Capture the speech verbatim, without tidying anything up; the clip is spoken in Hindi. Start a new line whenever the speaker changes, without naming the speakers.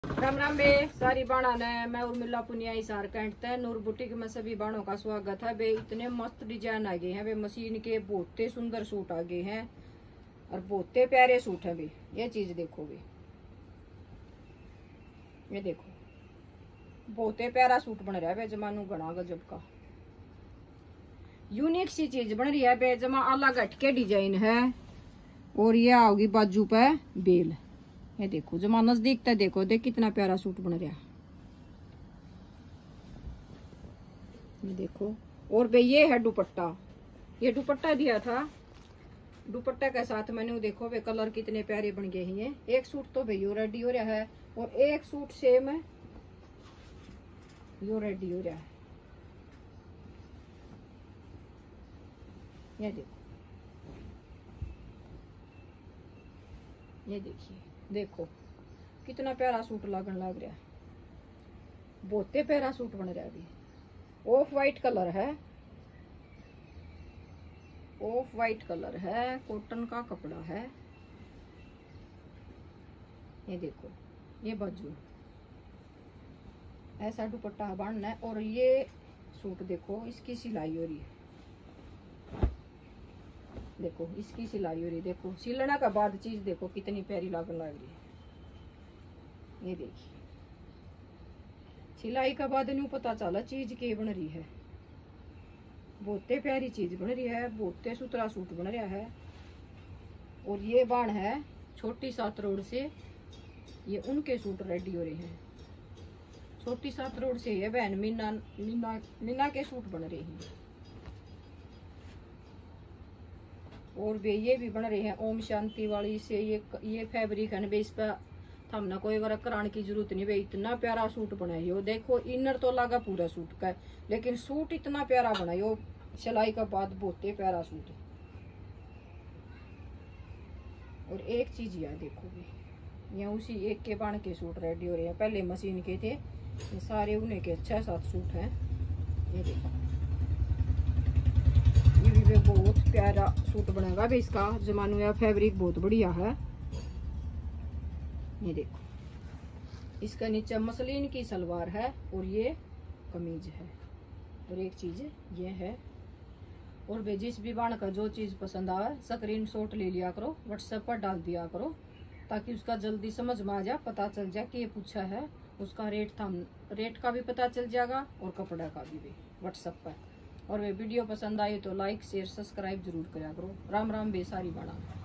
राम राम बे सारी बाणा ने मैं उर्मिला पुनिया हिसार कैंट ते नूर बुटीक में सभी बाणों का स्वागत है बे। इतने मस्त डिजाइन आ गए हैं बे, मशीन के बहुते सुंदर सूट आ गए हैं और बहुते प्यारे सूट है बे। ये चीज देखो बे, ये देखो बहुते प्यारा सूट बन रहा है बे, जमानू घना गजब का यूनिक सी चीज बन रही है बे, जमा अलग हटके डिजाइन है। और ये आओगी बाजू पे बेल, ये देखो जमा नजदीक तक देखो, देख कितना प्यारा सूट बन रहा है ये देखो। और बे ये है दुपट्टा, ये दुपट्टा दिया था, दुपट्टा के साथ मैंने देखो बे कलर कितने प्यारे बन गए हैं। एक सूट तो भाई यो रेडी हो रहा है और एक सूट सेम है यो रेडी हो रहा है। ये देखो, ये देखिए देखो कितना प्यारा सूट लगन लग रहा है, बहुते प्यारा सूट बन रहा है अभी। ऑफ वाइट कलर है, ऑफ वाइट कलर है, कॉटन का कपड़ा है। ये देखो ये बाजू ऐसा दुपट्टा बनना है। और ये सूट देखो इसकी सिलाई हो रही है, देखो इसकी सिलाई हो रही है, देखो सिलना का बाद चीज देखो कितनी प्यारी लगन लग रही है। ये देखिए सिलाई का बाद नहीं पता चला चीज के बन रही है, बहुते प्यारी चीज बन रही है, बहुते सुथरा सूट बन रहा है। और ये बाण है छोटी सात रोड से, ये उनके सूट रेडी हो रहे हैं। छोटी सात रोड से ये बहन मीना मीना मीना के सूट बन रहे हैं। और वे ये भी बन रहे हैं ओम शांति वाली से। ये ये फैब्रिक है ना, इस पर हमने कोई वर्क कराने की जरूरत नहीं। वे इतना प्यारा सूट बनाई, देखो इनर तो लगा पूरा सूट का, लेकिन सूट इतना प्यारा बनाई, सिलाई का बाद बहुते प्यारा सूट है। और एक चीज यार देखो भी, यहाँ उसी एक के बाण के सूट रेडी हो रहे हैं, पहले मशीन के थे, ये सारे उन्हीं के छह सात सूट हैं। ये देखो ये भी बहुत प्यारा सूट बनेगा भी, इसका जमानू या फैब्रिक बहुत बढ़िया है। ये देखो इसका नीचे मसलिन की सलवार है और ये कमीज है। और एक चीज ये है। और वे जिस भी बाण का जो चीज पसंद आए स्क्रीन शॉट ले लिया करो, व्हाट्सएप पर डाल दिया करो, ताकि उसका जल्दी समझ में आ जाए, पता चल जाए कि ये पूछा है। उसका रेट था, रेट का भी पता चल जाएगा और कपड़ा का भी, भी व्हाट्सएप पर। और वे वीडियो पसंद आई तो लाइक शेयर सब्सक्राइब जरूर करा करो। राम राम बेसारी बाणा।